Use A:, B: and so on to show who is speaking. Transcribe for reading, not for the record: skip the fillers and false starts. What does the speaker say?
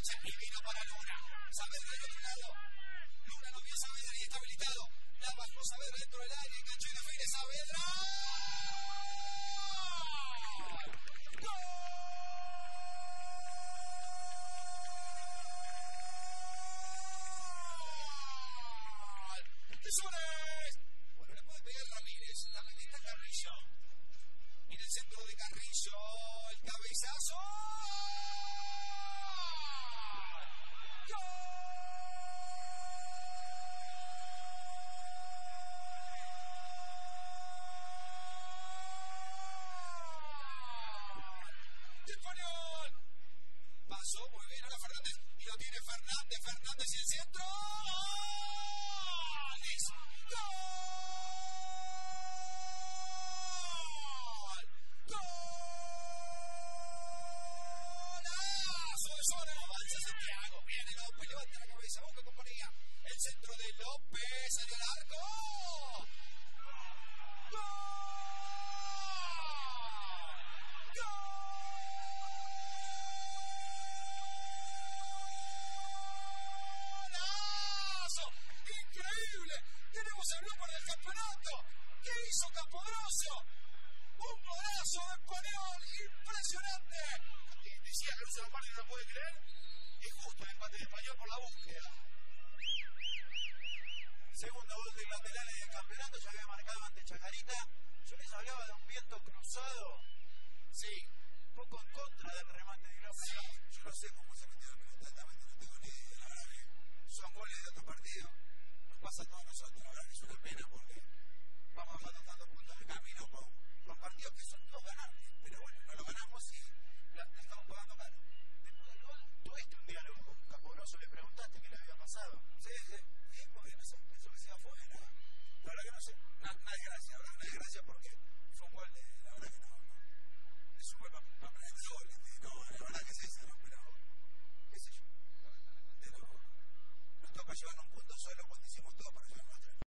A: derecha y vino para Luna. Saavedra del otro lado. Luna lo vio Saavedra y está habilitado. La bajó Saavedra dentro del área, enganchó y define Saavedra. ¡Gol! ¡Tesones! Bueno, le puede pegar Ramírez. También está Carrillo. En el centro de Carrillo, el cabezazo. ¡Gol! Español. Pasó muy bien ahora Fernández. Y lo tiene Fernández. Fernández y el centro. Santiago, viene López, levanta la cabeza, busca compañía, el centro de López, salió al arco. ¡Gol! ¡Golazo! ¡Increíble! Tenemos el bloque del campeonato. ¿Qué hizo Capodroso? Un golazo de Español, impresionante. Decía que Luciano Martí no lo puede creer. Es justo el empate de Español por la búsqueda.
B: Segundo gol de lateral en el campeonato, ya había marcado ante Chacarita. Yo les hablaba de un viento cruzado.
A: Sí.
B: Un poco en contra del remate de López.
A: Sí.
B: Yo no sé cómo se metió la pelota, exactamente no tengo ni idea. La verdad que son goles de otro partido. Nos pasa a todos nosotros. La verdad que es una pena porque vamos bajando tantos puntos de camino con partidos que son todos ganables. Pero bueno, no lo ganamos y le estamos pagando caro. Después del gol, tuviste un diálogo con Capodroso, le preguntaste qué le había pasado.
A: Sí.
B: Sí, porque no sé, pensó que se iba afuera. La verdad que no sé. Nadie gracias, ¿verdad? Nadie gracias porque fue un gol de. La verdad que no. Es un gol para poner el gol. No, la verdad que es eso, ¿no? Pero. ¿Qué sé yo? Nos toca llevar un punto solo cuando hicimos todo para llevar nuestra.